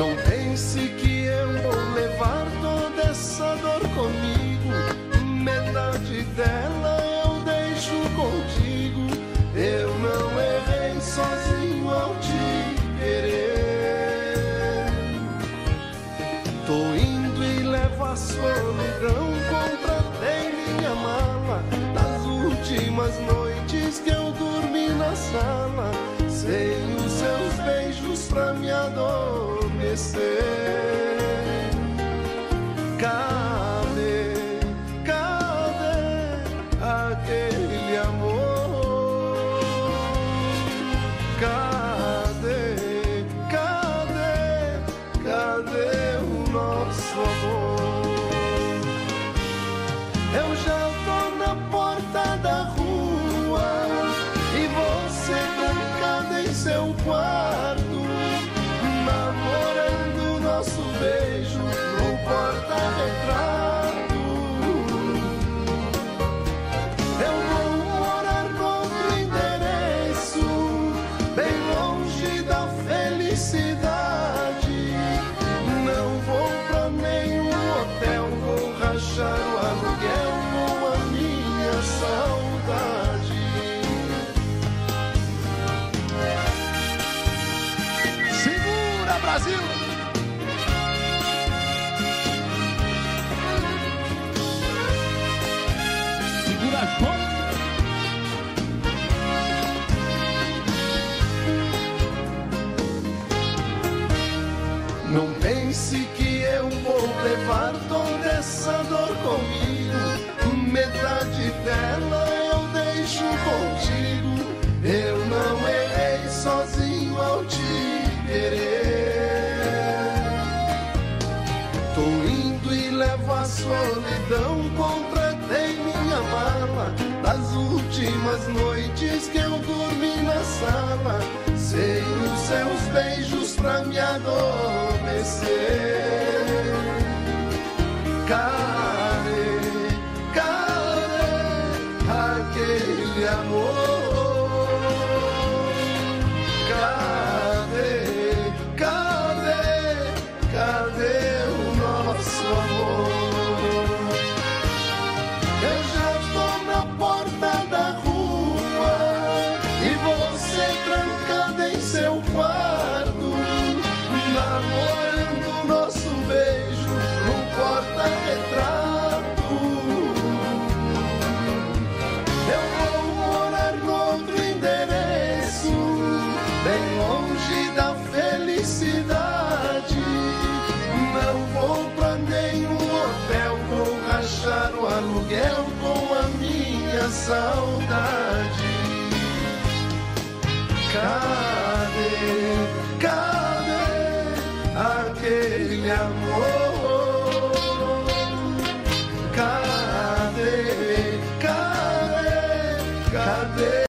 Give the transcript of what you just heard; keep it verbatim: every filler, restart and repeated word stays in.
Não pense que eu vou levar toda essa dor comigo. Metade dela eu deixo contigo. Eu não errei sozinho ao te querer. Tô indo e levo a solidão, contratei minha mala. Nas últimas noites que eu dormi na sala, sem os seus beijos pra me adormecer. Cadê, cadê aquele amor? Cadê, cadê, cadê o nosso amor? Eu já tô na porta da rua e você trancada em seu quarto, namorando nosso beijo no porta-retrato. Eu vou morar noutro endereço, bem longe da felicidade. Não vou pra nenhum hotel, vou rachar o aluguel com a minha saudade. Segura, Brasil! Segura as mãos! Não pense que eu vou levar toda essa dor comigo. Metade dela eu deixo contigo. Eu não errei sozinho ao te querer. Tô indo e levo a solidão, contratei minha mala. Das últimas noites que eu dormi na sala, sem os seus beijos pra me adormecer. Cadê, cadê aquele amor? Cadê, cadê, cadê o nosso amor? Eu já tô na porta da rua e você trancada em seu quarto, namorando nosso beijo no porta-retrato. Eu vou morar noutro endereço, bem longe da felicidade. Não vou pra nenhum hotel, vou rachar o aluguel com a minha saudade. Cadê, cadê aquele amor?